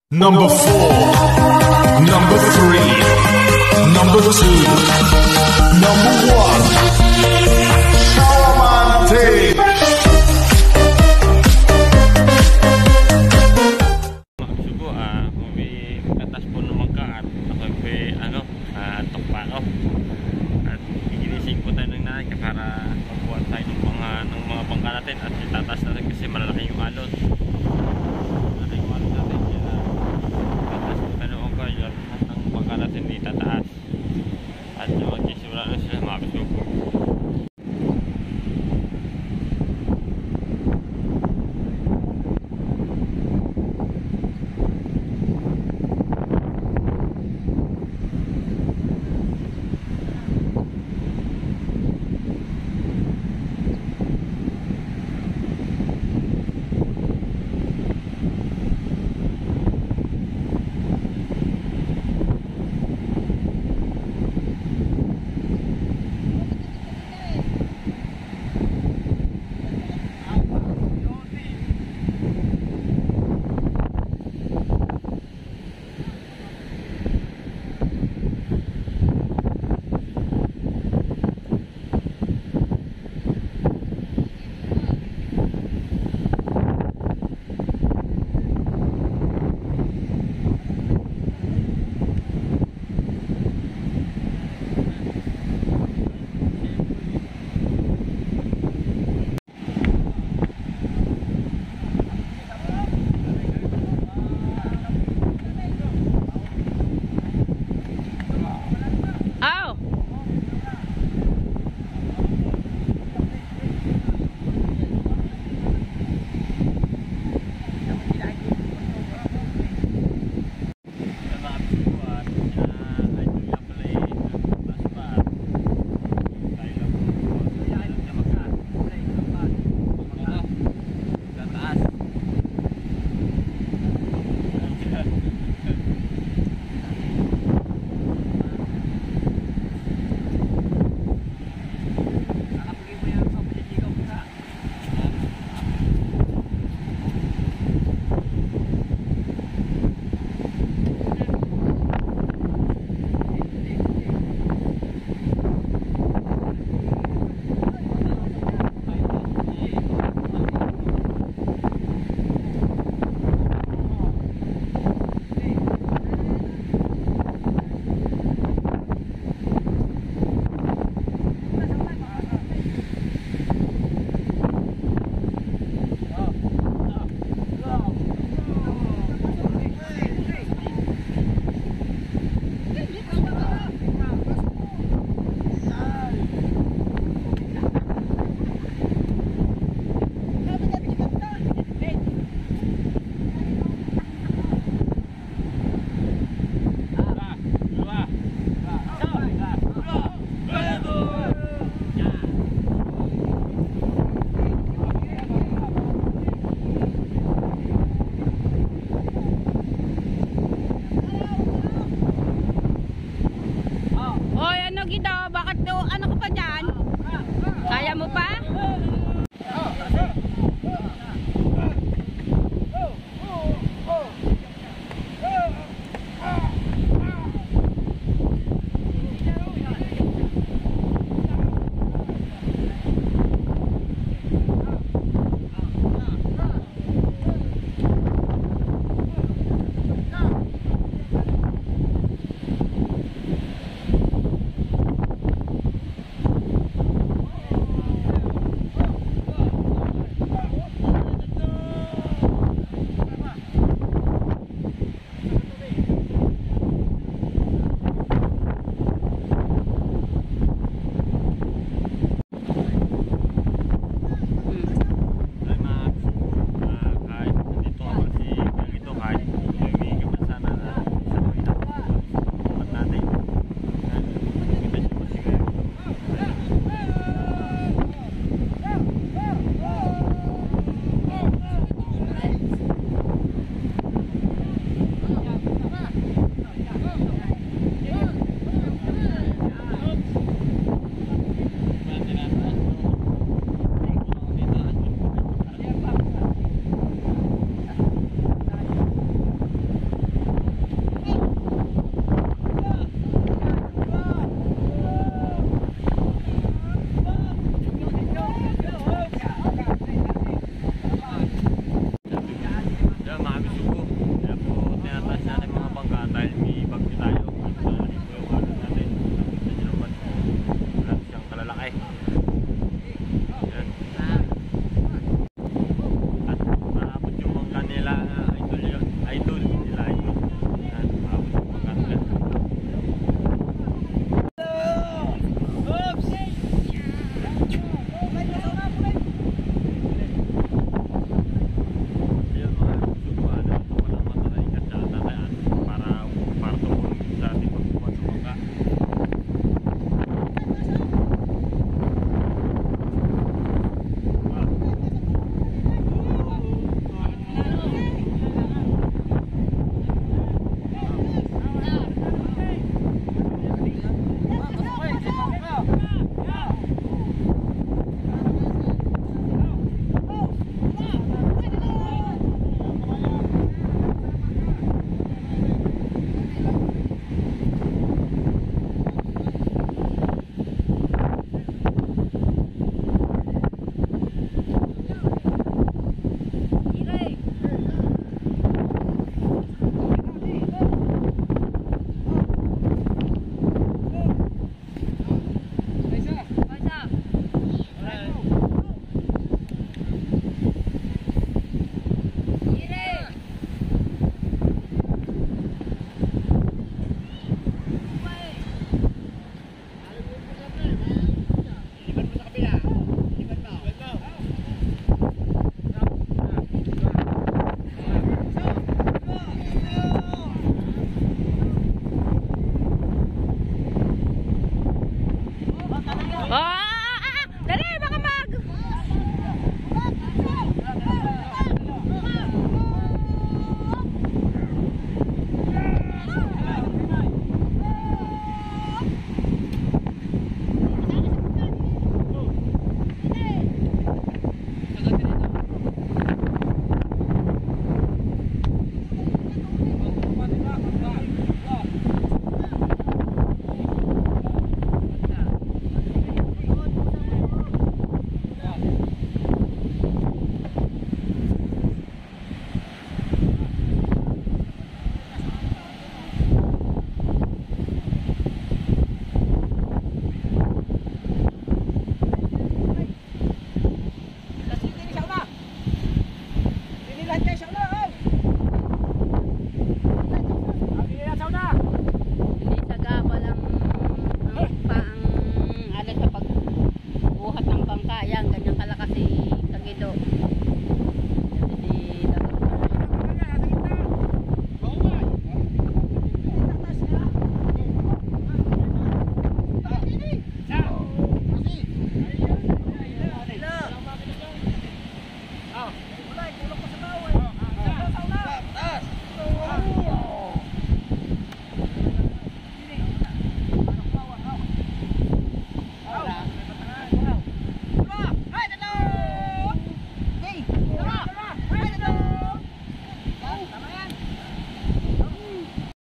Number 4, number 3, number 2, number 1. Kalamante. Sugo kung may katas po ng bangka at ako may antok pa ako. At gigising po tayo ng nanay para magbuhat tayo ng mga bangka natin at itataas natin kasi malalaki yung alon. Natin itataas at magsisimula na sila makasubo.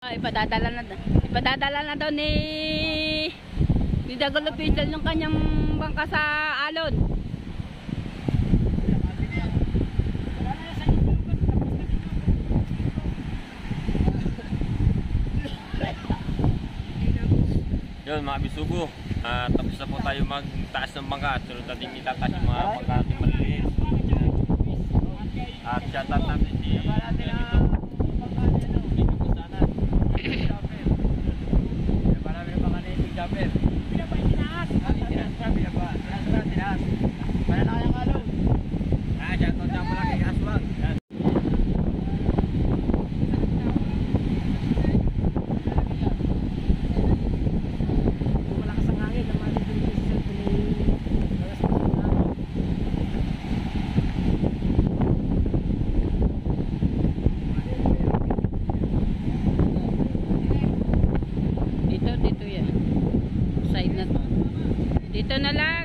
Ipadadala na daw ni Dagol Official yung kanyang bangka sa alon. Yun mga bisugo, tapos na po tayo magtaas ng bangka at sunod natin itataas yung mga bangka natin maliliit. At shoutout natin si dito na lang.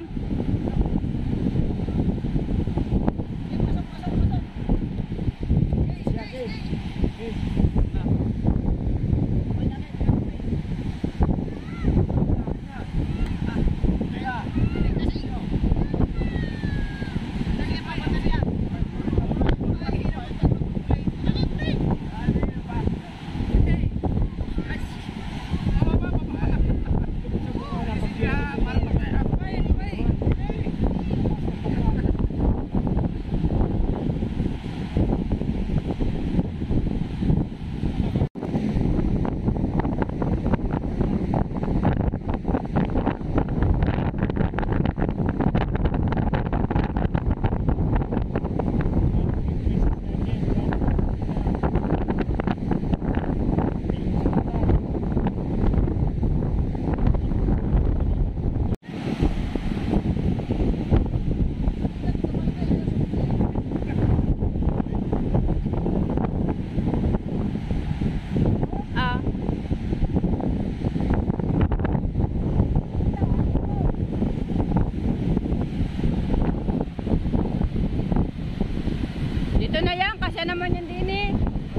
Dito na yan, kasi naman yung dini.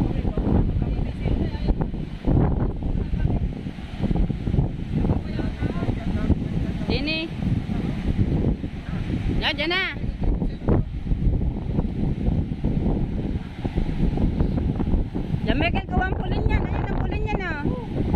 Dini. Dyan na. Diyan Michael, gawa ang pulin yan. Ayun ang pulin yan ah.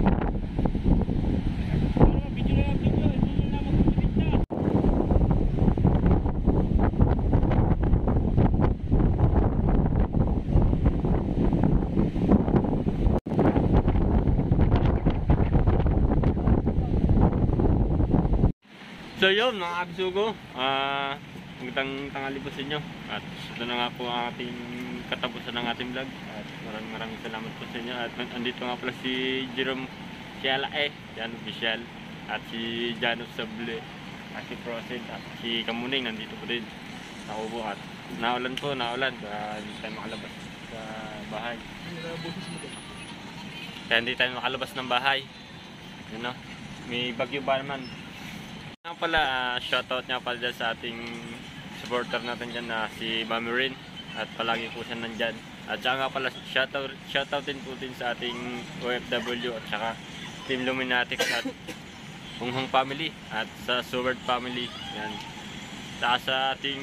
So yun mga kabisugo, magandang tanghali po sa inyo. At ito na nga po ang ating katapusan ng ating vlog. At maraming salamat po sa inyo. At andito nga pala si Jerome Sialae, Jan Official. At si Janus Sable, at si Prosid, at si Kamuning nandito po din sa kubo. At naulan po, hindi tayo makalabas sa bahay. Kaya hindi tayo makalabas ng bahay. You know, may bagyo ba naman. Nga pala, shoutout nga pala dyan sa ating supporter natin dyan na si Mami Rin. At palagi po siya nandyan. At saka nga pala, shoutout din po din sa ating OFW at saka Team Luminatics at Hunghang Family at sa Seward Family. Yan. Saka sa ating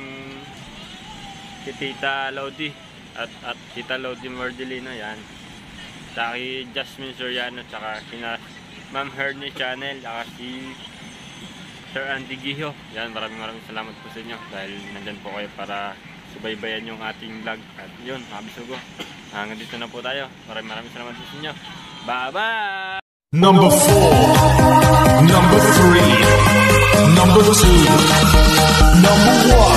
Tita Lodi at Tita Lodi Mardelina. Yan. Saka kay Jasmine Soriano at saka kina Ma'am Hernie Channel at si Sir Andy Giho. Yan, maraming salamat po sa inyo dahil nandyan po kayo para subaybayan yung ating vlog. At yun, mga bisugo, hanggang dito na po tayo. Maraming salamat po sa inyo. Bye-bye! Number 4, number 3, number 2, number 1.